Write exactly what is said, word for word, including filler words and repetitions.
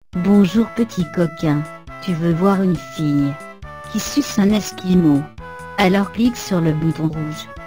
Bonjour petit coquin, tu veux voir une fille qui suce un esquimau? Alors clique sur le bouton rouge.